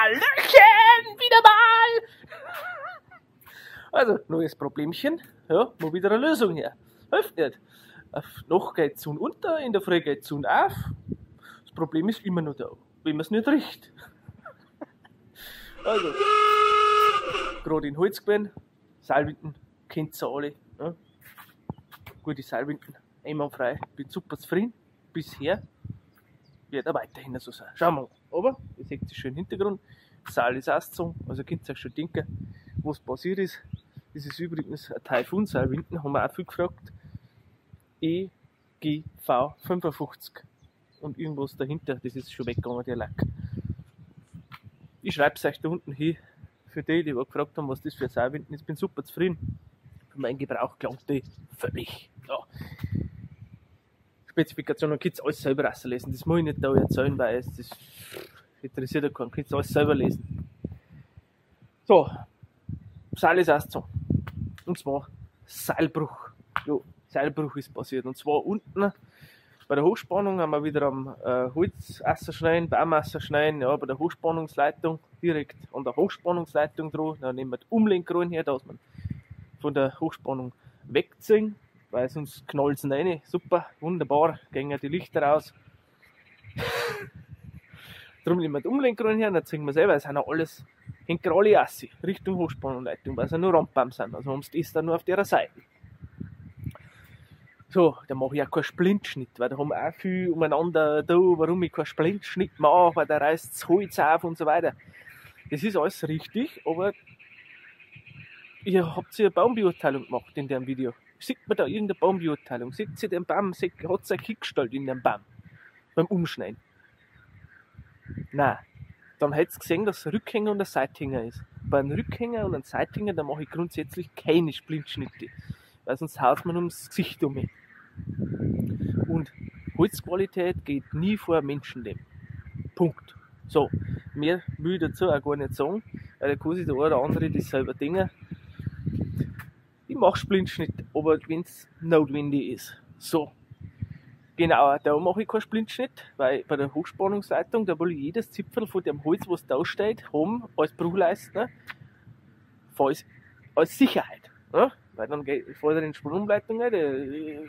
Hallöchen, wieder mal! Also, neues Problemchen, ja, mal wieder eine Lösung her. Hilft nicht. Noch geht die Sonne unter, in der Früh geht die Sonne auf. Das Problem ist immer noch da, wenn man es nicht riecht. Also, gerade in Holz gewesen, Seilwinden, kennt ihr alle. Ja. Gute Seilwinden, einwandfrei, bin super zufrieden, bisher. Wird auch weiterhin so sein. Schauen wir mal. Aber, ihr seht den schönen Hintergrund, das Seil ist ausgezogen, also könnt ihr euch schon denken, was passiert ist. Das ist übrigens ein Taifun, Seilwinden, haben wir auch viel gefragt. EGV 55 und irgendwas dahinter, das ist schon weggegangen, der Lack. Ich schreibe es euch da unten hin, für die gefragt haben, was das für ein Seilwinden ist. Ich bin super zufrieden. Für meinen Gebrauch klangt die völlig. Ja. Spezifikationen könnt ihr alles selber rauslesen. Das muss ich nicht da erzählen, weil das interessiert ja keinen. Könnt ihr alles selber lesen. So, Seil ist ausgezogen. Und zwar Seilbruch. Jo, Seilbruch ist passiert. Und zwar unten bei der Hochspannung haben wir wieder am Holzasser schneiden, Baumasser schneiden, ja, bei der Hochspannungsleitung, direkt an der Hochspannungsleitung dran. Dann nehmen wir die Umlenkrollen her, dass man von der Hochspannung wegziehen, weil sonst knallt es rein. Super, wunderbar, gehen die Lichter raus. Darum nehmen wir die Umlenkrollen her, dann ziehen wir selber, es sind auch alles, hängt alle Assi, Richtung Hochspannungsleitung, weil es ja nur Randbaum sind, also haben sie das dann nur auf der Seite. So, da mache ich auch keinen Splintschnitt, weil da haben wir auch viel umeinander da, warum ich keinen Splintschnitt mache, weil da reißt das Holz auf und so weiter. Das ist alles richtig, aber ihr habt eine Baumbeurteilung gemacht in dem Video. Sieht man da irgendeine Baumbeurteilung? Sieht sie den Baum, hat es ein Kickstall in dem Baum beim Umschneiden? Nein. Dann hättet ihr gesehen, dass ein Rückhänger und ein Seithänger ist. Bei einem Rückhänger und einem Seithänger, da mache ich grundsätzlich keine Splintschnitte, weil sonst haut man ums Gesicht um mich. Und Holzqualität geht nie vor Menschenleben. Punkt. So, mehr will ich dazu auch gar nicht sagen, weil da kann sich der eine oder andere das selber denken. Ich mache Splintschnitt, aber wenn es notwendig ist. So. Genau, da mache ich keinen Splintschnitt, weil bei der Hochspannungsleitung, da will ich jedes Zipfel von dem Holz, was da steht, haben als Bruchleisten, als Sicherheit. Ja? Weil dann fällt er in die Sprungleitung rein,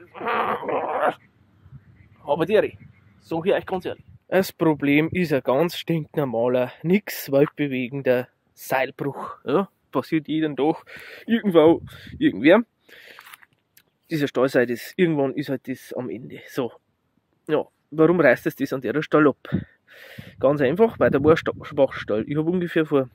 aber die sag ich euch ganz ehrlich. Das Problem ist ein ganz stinknormaler, nichts weltbewegender Seilbruch. Ja? Passiert jedem doch irgendwo, irgendwer. Dieser Stahlseil, irgendwann ist halt das am Ende. So, ja, warum reißt es das an der Stelle ab? Ganz einfach, weil da war Schwachstall. Ich habe ungefähr vor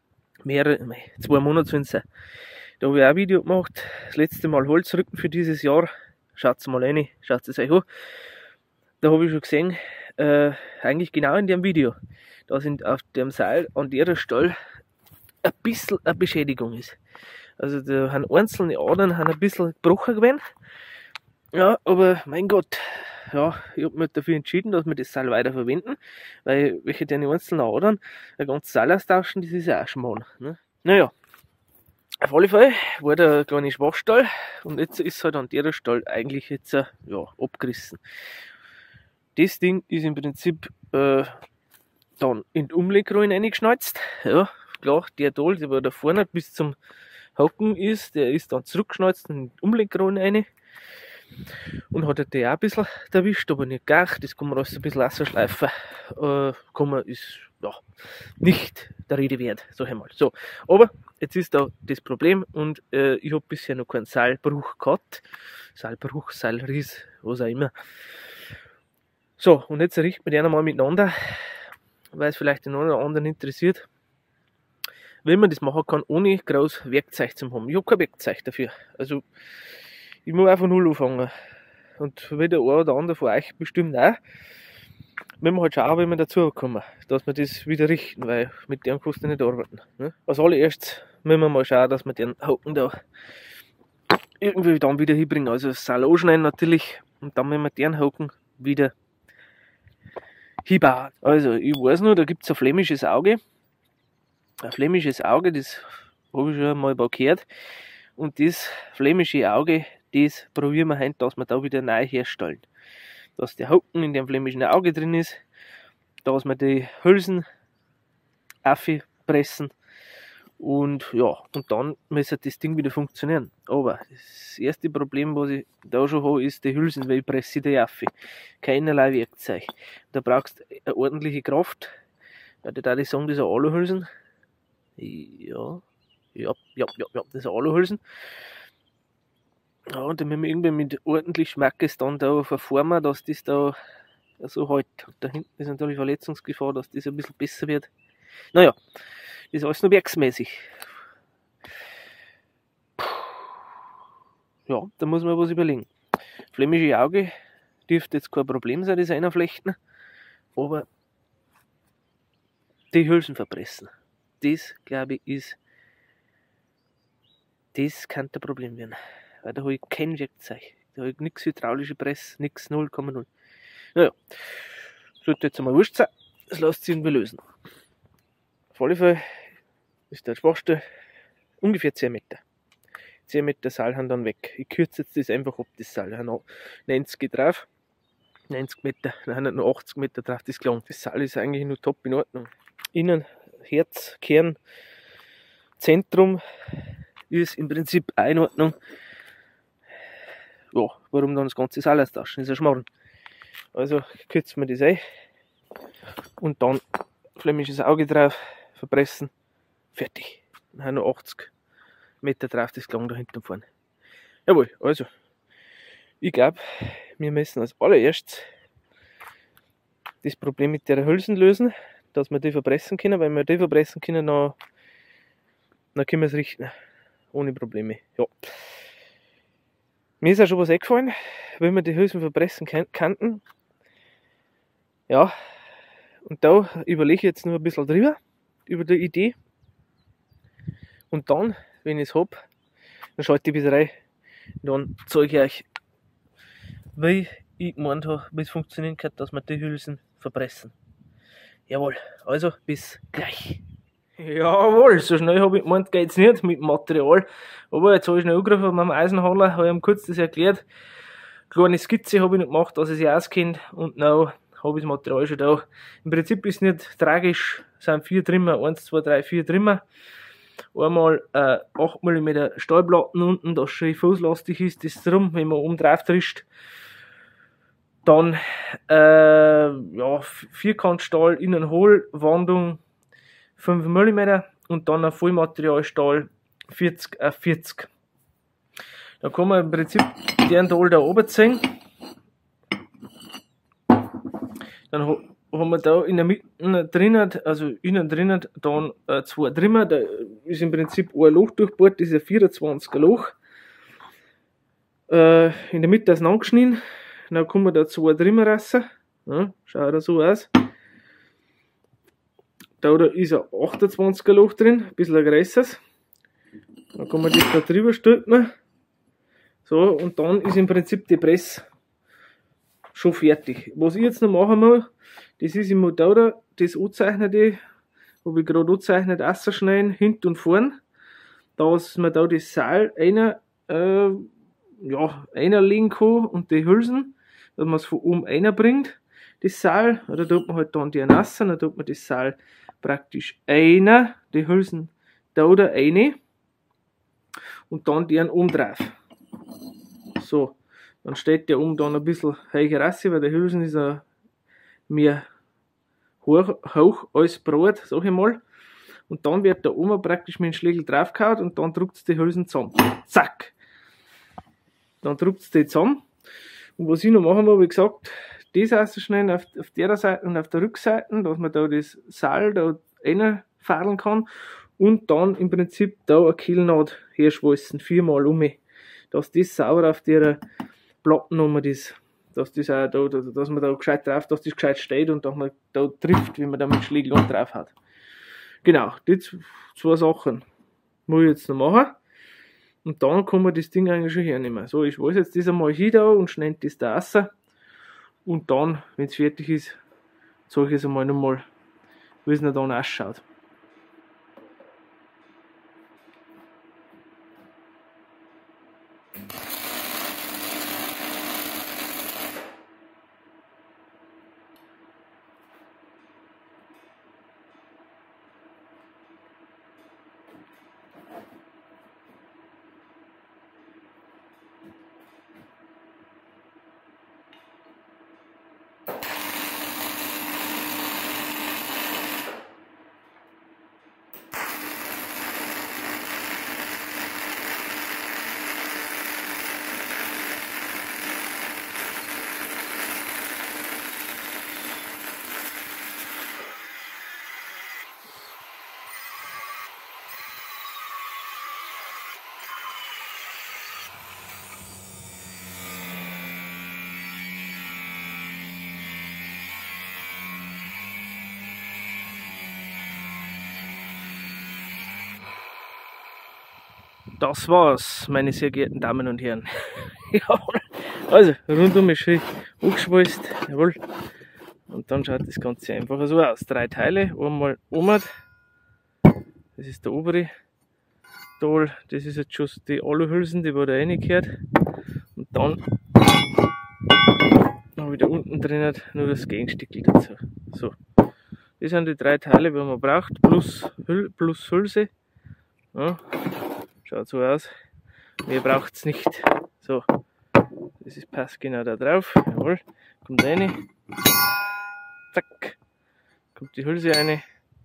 2 Monaten, da habe ich auch ein Video gemacht. Das letzte Mal Holzrücken für dieses Jahr. Schaut mal rein, schaut es euch an. Da habe ich schon gesehen, eigentlich genau in dem Video, da sind auf dem Seil an der Stelle ein bisschen eine Beschädigung ist. Also da haben einzelne Adern ein bisschen gebrochen gewesen. Ja, aber mein Gott, ja, ich habe mich dafür entschieden, dass wir das Seil weiter verwenden, weil welche der einzelnen Adern ein ganzes Seil austauschen, das ist ja auch Schmarrn. Ne? Naja, auf alle Fälle war der kleine Schwachstall und jetzt ist halt an der Stelle eigentlich jetzt ja, abgerissen. Das Ding ist im Prinzip dann in die Umlegrollen reingeschnalzt. Ja, klar, der Tal, der da vorne bis zum Haken ist, der ist dann zurückgeschnalzt in die Umlegrollen rein. Und hat der auch ein bisschen erwischt, aber nicht gar. Das kann man alles ein bisschen rausschleifen. Ist ja nicht der Rede wert, sag ich mal. So, aber jetzt ist da das Problem und ich habe bisher noch keinen Seilbruch gehabt. Seilbruch, Seilriss, was auch immer. So, und jetzt richten wir den einmal miteinander, weil es vielleicht den einen oder anderen interessiert, wenn man das machen kann, ohne groß Werkzeug zu haben. Ich habe kein Werkzeug dafür. Also, ich muss einfach null anfangen. Und wie der eine oder andere von euch bestimmt auch, wenn wir halt schauen, wenn wir dazu kommen, dass wir das wieder richten, weil mit dem kannst du nicht arbeiten. Ne? Als allererstes müssen wir mal schauen, dass wir den Haken da irgendwie dann wieder hinbringen. Also das Seil anschneiden natürlich und dann müssen wir den Haken wieder hinbauen. Also ich weiß noch, da gibt es ein flämisches Auge. Ein flämisches Auge, das habe ich schon mal gehört. Und das flämische Auge, das probieren wir heute, dass wir da wieder neu herstellen. Dass der Haken in dem flämischen Auge drin ist, dass wir die Hülsen pressen. Und ja, und dann müsste das Ding wieder funktionieren. Aber das erste Problem, was ich da schon habe, ist die Hülsen, weil ich presse die Affe. Keinerlei Werkzeug. Da brauchst du eine ordentliche Kraft. Ja, da würde ich sagen, das sind Aluhülsen. Ja, das sind Aluhülsen. Ja, und dann müssen wir irgendwie mit ordentlich Schmackes dann da verformen, dass das da so halt. Da hinten ist natürlich Verletzungsgefahr, dass das ein bisschen besser wird. Naja, das ist alles nur werksmäßig. Ja, da muss man was überlegen. Flämische Auge dürfte jetzt kein Problem sein, das Einerflechten, aber die Hülsen verpressen, das glaube ich das kann ein Problem werden. Weil da habe ich kein Werkzeug, da habe ich nichts hydraulische Presse, nichts 0,0. Naja, sollte jetzt einmal wurscht sein, das lässt sich irgendwie lösen. Auf alle Fälle ist der Schwachste ungefähr 10 Meter. 10 Meter Seil haben dann weg. Ich kürze jetzt das einfach ab, das Seil. Ich habe noch 90 drauf. 90 Meter, dann haben noch 80 Meter drauf, das gelang. Das Seil ist eigentlich nur top in Ordnung. Innen, Herz, Kern, Zentrum ist im Prinzip auch in Ordnung. Ja, warum dann das ganze Seil austauschen? Das ist ein Schmarrn. Also kürzen wir das ein und dann flämisches Auge drauf, verpressen, fertig. Dann haben noch 80 Meter drauf, das gelang da hinten vorne. Jawohl, also ich glaube, wir müssen als allererstes das Problem mit der Hülsen lösen, dass wir die verpressen können. Wenn wir die verpressen können, dann können wir es richten. Ohne Probleme. Ja. Mir ist auch schon was eingefallen, wenn wir die Hülsen verpressen könnten. Ja, und da überlege ich jetzt noch ein bisschen drüber, über die Idee. Und dann, wenn ich es habe, dann schalte ich bis rein. Dann zeige ich euch, wie ich gemeint habe, wie es funktionieren kann, dass wir die Hülsen verpressen. Jawohl, also bis gleich. Jawohl, so schnell habe ich gemeint, geht's nicht mit dem Material. Aber jetzt habe ich schnell angerufen von meinem Eisenhandler, habe ihm kurz das erklärt. Kleine Skizze habe ich nicht gemacht, dass ich sie auskennt. Und now habe ich das Material schon da. Im Prinzip ist es nicht tragisch, es sind 4 Trimmer, 1, 2, 3, 4 Trimmer. Einmal 8 mm Stahlplatten unten, das schön fußlastig ist, das drum, wenn man oben drauf trischt. Dann Vierkantstahl, innen hohl, Wandung 5 mm und dann ein Vollmaterialstahl 40 auf 40. Da kann man im Prinzip den Teil da oben ziehen. Dann haben wir da in der Mitte drinnen, also innen drinnen, dann 2 Trimmer. Da ist im Prinzip ein Loch durchbohrt, das ist ein 24er Loch. In der Mitte ist es angeschnitten. Dann kann man da 2 Trimmer raus. Ja, schaut da so aus. Da ist ein 28er Loch drin, ein bisschen ein größeres. Dann kann man das da drüber stülpen. So, und dann ist im Prinzip die Presse schon fertig. Was ich jetzt noch machen muss, das ist im Motor, das anzeichnete, habe ich gerade angezeichnet, ausschneiden, hinten und vorn, dass man da das Seil einlegen kann und die Hülsen, dass man es von oben einbringt, das Seil, da tut man halt dann die nassen, dann tut man das Seil praktisch die Hülsen da oder rein und dann die oben drauf. So, dann steht der oben dann ein bisschen höher raus, weil der Hülsen ist mehr hoch als Brot, sag ich mal. Und dann wird da oben praktisch mit dem Schlägel draufgehauen und dann drückt es die Hülsen zusammen. Zack! Dann drückt es die zusammen. Und was ich noch machen habe, wie gesagt, das ausschneiden auf der Seite und auf der Rückseite, dass man da das Seil da reinfahren kann. Und dann im Prinzip da eine Kielnaht herschweißen, 4-mal um, dass das sauber auf der Plattennummer ist. Dass das auch da, dass man da gescheit drauf, dass das gescheit steht und dass man da trifft, wenn man da mit dem Schlägel drauf hat. Genau, die 2 Sachen muss ich jetzt noch machen. Und dann kann man das Ding eigentlich schon hernehmen. So, ich weiß jetzt das einmal hier da und schneide das da raus. Und dann, wenn es fertig ist, zeige ich es einmal nochmal, wie es dann ausschaut. das war's, meine sehr geehrten Damen und Herren. Jawohl. Also, rundum ist schön angeschweißt. Jawohl. Und dann schaut das Ganze einfach so aus. 3 Teile, einmal oben. Das ist der obere Teil. Das ist jetzt schon die Aluhülsen, die da reingehört. Und dann noch wieder unten drin nur das Gegenstückel dazu. So. Das sind die 3 Teile, die man braucht, plus Hülse. Ja. Schaut so aus. Mehr braucht es nicht. So. Das ist passt genau da drauf. Jawohl. Kommt rein. Zack. Kommt die Hülse rein.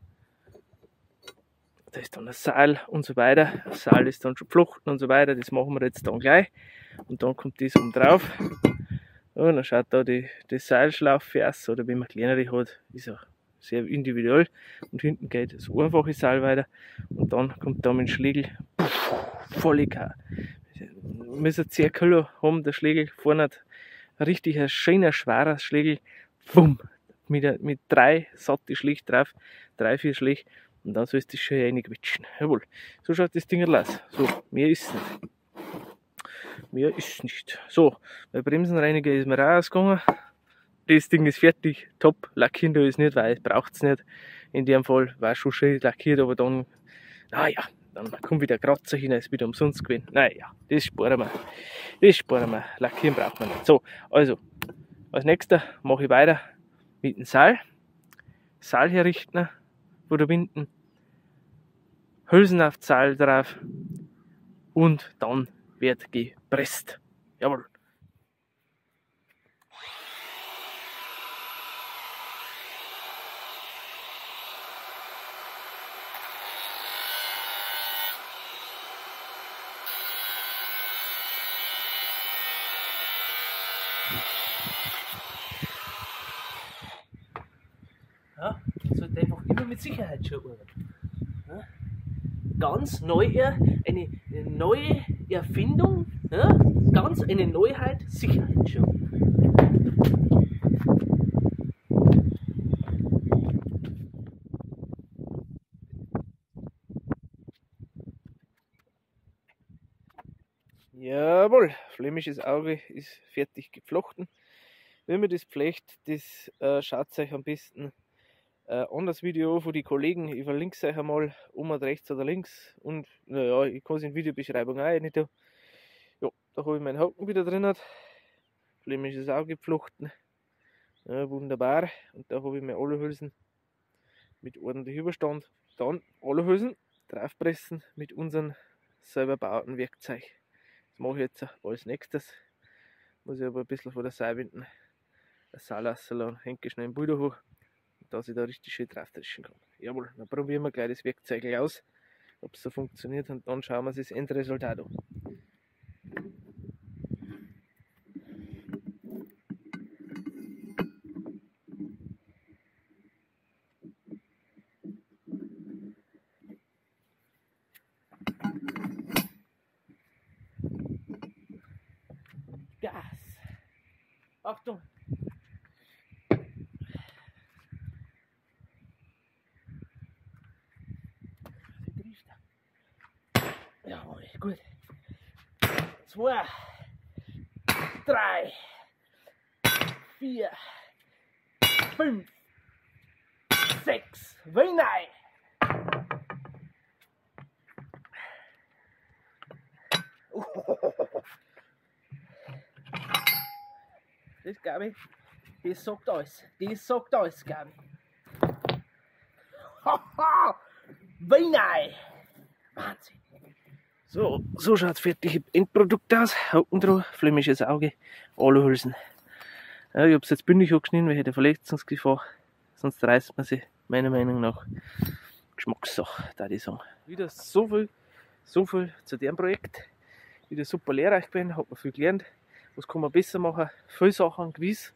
Da ist dann das Seil und so weiter. Das Seil ist dann schon geflochten und so weiter. Das machen wir jetzt dann gleich. Und dann kommt das oben drauf. Ja, dann schaut da die Seilschlaufe aus. Oder wenn man kleinere hat, ist auch sehr individuell. Und hinten geht das einfache Seil weiter. Und dann kommt da mit dem Schlägel voll K. Wir müssen 10 Kilo haben, der Schlägel. Vorne ein richtig schöner, schwerer Schlägel. Bumm! Mit 3 satte Schläge drauf. 3, 4 Schläge. Und dann soll es das schön reinquetschen. Jawohl. So schaut das Ding aus. So, mehr ist nicht. Mehr ist nicht. So, bei Bremsenreiniger ist mir auch ausgegangen. Das Ding ist fertig. Top. Lackieren da ist nicht, weil es braucht es nicht. In dem Fall war schon schön lackiert, aber dann, naja, dann kommt wieder Kratzer hin, ist wieder umsonst gewesen. Naja, das sparen wir. Das sparen wir. Lackieren braucht man nicht. So, also, als nächster mache ich weiter mit dem Seil. Seil herrichten. Oder binden, Hülsen auf Seil drauf und dann wird gepresst. Jawohl. Ja, man sollte einfach immer mit Sicherheit schon arbeiten. Ja? Ganz neu, eine neue Erfindung, ja? Ganz eine Neuheit, Sicherheit schon. Jawohl, flämisches Auge ist fertig geflochten. Wenn man das flecht, das schaut euch am besten an das Video von den Kollegen. Ich verlinke es euch einmal um und rechts oder links. Und naja, ich kann es in der Videobeschreibung auch nicht tun. Ja, da habe ich meinen Haken wieder drin. Flämisches Auge geflochten. Ja, wunderbar. Und da habe ich meine Aluhülsen mit ordentlich Überstand. Dann Aluhülsen draufpressen mit unserem selber bauten Werkzeug. Das mache ich jetzt als nächstes. Muss ich aber ein bisschen von der Seite binden. Das Seil rauslassen, hänge schnell im Bilder hoch, dass ich da richtig schön drauf dreschen kann. Jawohl, dann probieren wir gleich das Werkzeug aus, ob es so funktioniert, und dann schauen wir uns das Endresultat an. Gas! Achtung! Jawohl, gut. 2, 3, 4, 5, 6, will nein! Das glaube ich, das sagt alles. Das sagt alles, glaube ich. Haha! Will nein! Wahnsinn! So schaut das fertige Endprodukt aus. Haken drauf, flämisches Auge, Aluhülsen. Ja, ich habe es jetzt bündig angeschnitten, weil ich hätte Verletzungsgefahr. Sonst reißt man sich meiner Meinung nach. Geschmackssache, würde ich sagen. Wieder so viel zu dem Projekt. Wieder super lehrreich gewesen, hat man viel gelernt. Was kann man besser machen? Viele Sachen gewiss.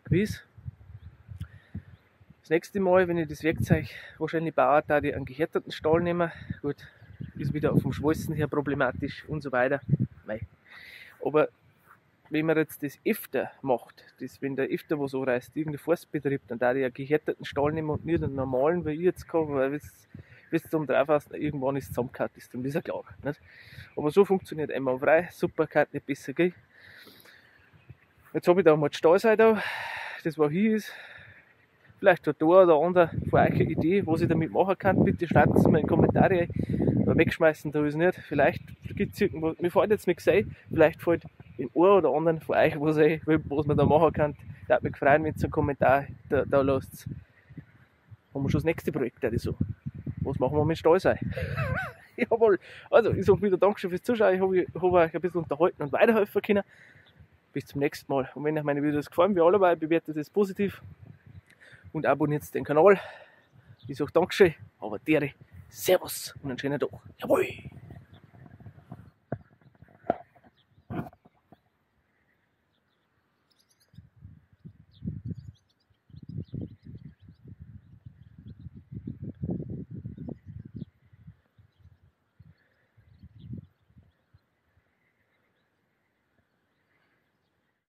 Das nächste Mal, wenn ich das Werkzeug wahrscheinlich baue, da ich einen gehärteten Stahl nehmen. Gut, ist wieder vom Schweißen her problematisch und so weiter. Nein. Aber wenn man jetzt das öfter macht, wenn der öfter was anreißt, irgendein Forstbetrieb, dann da ich einen gehärteten Stahl nehmen und nicht einen normalen, wie ich jetzt kann, weil es bis zum Dreifassen irgendwann ist es zusammengehört ist, und das ist ja klar. Nicht? Aber so funktioniert einwandfrei, super, kann nicht besser gehen. Jetzt habe ich da mal die Stahlseite, das wo hier ist. Vielleicht hat der oder andere von euch eine Idee, was ich damit machen kann. Bitte schreibt es mir in die Kommentare ein. Wegschmeißen da ist nicht. Vielleicht gibt es irgendwas, mir fällt jetzt nichts ein. Vielleicht fällt dem einen oder anderen von euch was ein, was man da machen kann. Ich würde mich freuen, wenn ihr einen Kommentar da lasst. Haben wir schon das nächste Projekt, so. Was machen wir mit Stahlseil? Jawohl. Also, ich sage wieder Dankeschön fürs Zuschauen. Ich hoffe, euch ein bisschen unterhalten und weiterhelfen können. Bis zum nächsten Mal. Und wenn euch meine Videos gefallen, wie alle, bewertet es positiv. Und abonniert den Kanal. Ich sage Dankeschön, aber Tiere, Servus und einen schönen Tag. Jawohl!